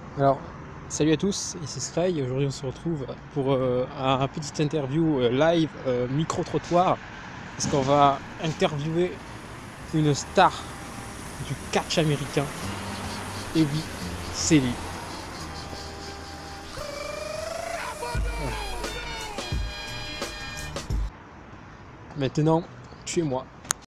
Alors, salut à tous, ici Sky. Aujourd'hui, on se retrouve pour un petit interview live, micro-trottoir, parce qu'on va interviewer une star du catch américain. Et oui, c'est lui. Voilà. Maintenant, tu es moi.